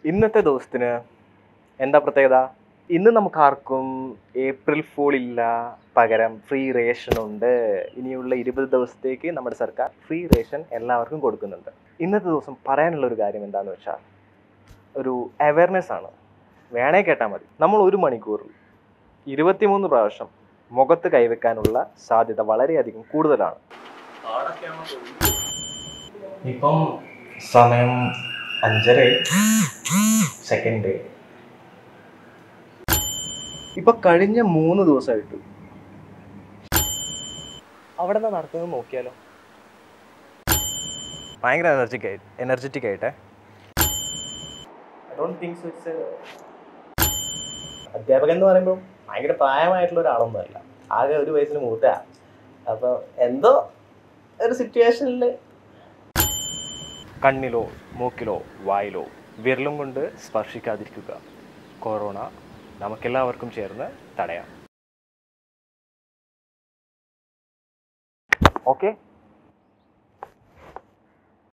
ഇന്നത്തെ ദിവസത്തിന് എന്താ പ്രത്യേകത? ഇന്ന് നമുക്കാർക്കും ഏപ്രിൽ ഫൂൾ ഇല്ല, പകരം ഫ്രീ റേഷൻ ഉണ്ട്. ഇനിയുള്ള 20 ദിവസത്തേക്ക് നമ്മുടെ സർക്കാർ ഫ്രീ റേഷൻ എല്ലാവർക്കും കൊടുക്കുന്നുണ്ട്. ഇന്നത്തെ ദിവസം പറയാനുള്ള ഒരു കാര്യം എന്താണെന്ന് വെച്ചാൽ ഒരു അവയർനെസ് ആണ്. വേണേ കേട്ടാൽ മതി. നമ്മൾ 1 മണിക്കൂറിൽ 23 പ്രാവശ്യം മുഖത്ത് കൈവെക്കാനുള്ള സാധ്യത വളരെയധികം കൂടുതലാണ്. ഇപ്പം സമയം 5:30 ഇപ്പൊ കഴിഞ്ഞ 3 ദിവസമായിട്ട് അവിടെ നിന്ന് നടക്കുന്നത് നോക്കിയാലോ. ഭയങ്കര എനർജറ്റിക് ആയിട്ടെ. അധ്യാപകൻ എന്ന് പറയുമ്പോൾ ഭയങ്കര പ്രായമായിട്ടുള്ള ഒരാളൊന്നുമല്ല, ആകെ 1 വയസ്സിന് മൂത്തയാണ്. അപ്പോൾ എന്തോ ഒരു സിറ്റുവേഷനിൽ കണ്ണിലോ മൂക്കിലോ വായിലോ വിരലും കൊണ്ട് സ്പർശിക്കാതിരിക്കുക. കൊറോണ നമുക്കെല്ലാവർക്കും ചേർന്ന് തടയാം. ഓക്കെ.